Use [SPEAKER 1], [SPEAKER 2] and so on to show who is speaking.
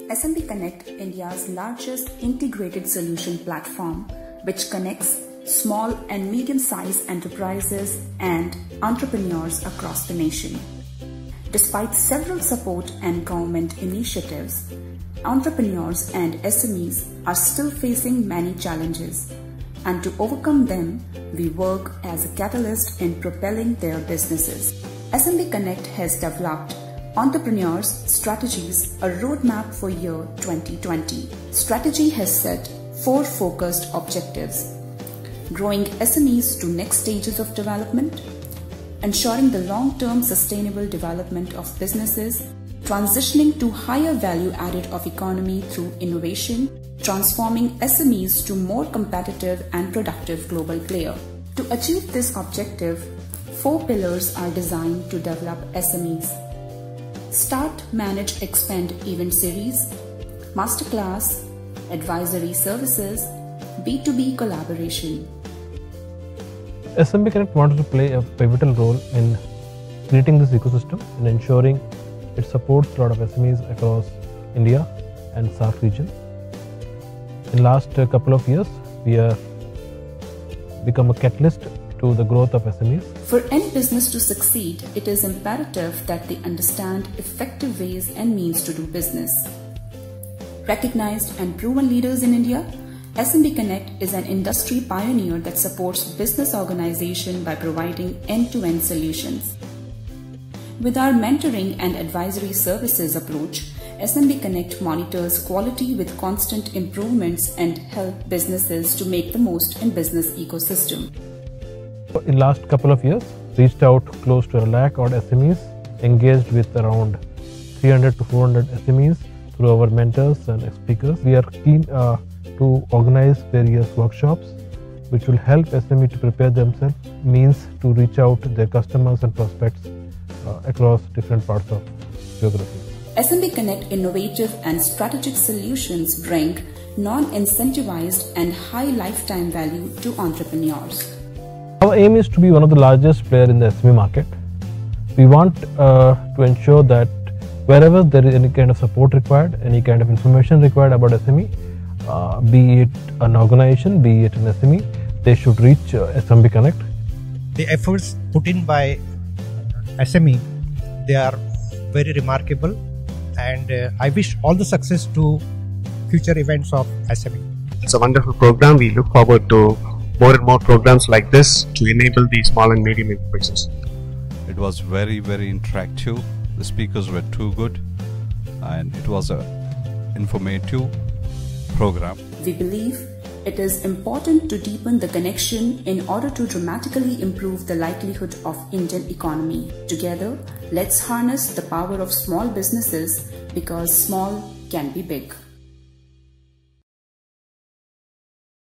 [SPEAKER 1] SMBConnect, India's largest integrated solution platform, which connects small and medium-sized enterprises and entrepreneurs across the nation. Despite several support and government initiatives, entrepreneurs and SMEs are still facing many challenges, and to overcome them, we work as a catalyst in propelling their businesses. SMBConnect has developed Entrepreneurs Strategies, a roadmap for year 2020. Strategy has set 4 focused objectives: growing SMEs to next stages of development, ensuring the long-term sustainable development of businesses, transitioning to higher value added of economy through innovation, transforming SMEs to more competitive and productive global player. To achieve this objective, 4 pillars are designed to develop SMEs. Start, Manage, Expand Event Series, Masterclass, Advisory Services, B2B Collaboration.
[SPEAKER 2] SMBConnect wants to play a pivotal role in creating this ecosystem and ensuring it supports a lot of SMEs across India and SAARC region. In last couple of years, we have become a catalyst to the growth of SMEs.
[SPEAKER 1] For any business to succeed, it is imperative that they understand effective ways and means to do business. Recognized and proven leaders in India, SMBConnect is an industry pioneer that supports business organization by providing end-to-end solutions. With our mentoring and advisory services approach, SMBConnect monitors quality with constant improvements and help businesses to make the most in business ecosystem.
[SPEAKER 2] In last couple of years, reached out close to a lakh odd SMEs, engaged with around 300 to 400 SMEs through our mentors and speakers. We are keen to organize various workshops which will help SME to prepare themselves, means to reach out to their customers and prospects across different parts of geography.
[SPEAKER 1] SMBConnect innovative and strategic solutions bring non-incentivized and high lifetime value to entrepreneurs.
[SPEAKER 2] Our aim is to be one of the largest players in the SME market. We want to ensure that wherever there is any kind of support required, any kind of information required about SME, be it an organization, be it an SME, they should reach SMBConnect.
[SPEAKER 3] The efforts put in by SME, they are very remarkable, and I wish all the success to future events of SME.
[SPEAKER 4] It's a wonderful program. We look forward to more and more programs like this to enable the small and medium enterprises.
[SPEAKER 5] It was very interactive. The speakers were too good, and it was a informative program.
[SPEAKER 1] We believe it is important to deepen the connection in order to dramatically improve the livelihood of Indian economy. Together, let's harness the power of small businesses, because small can be big.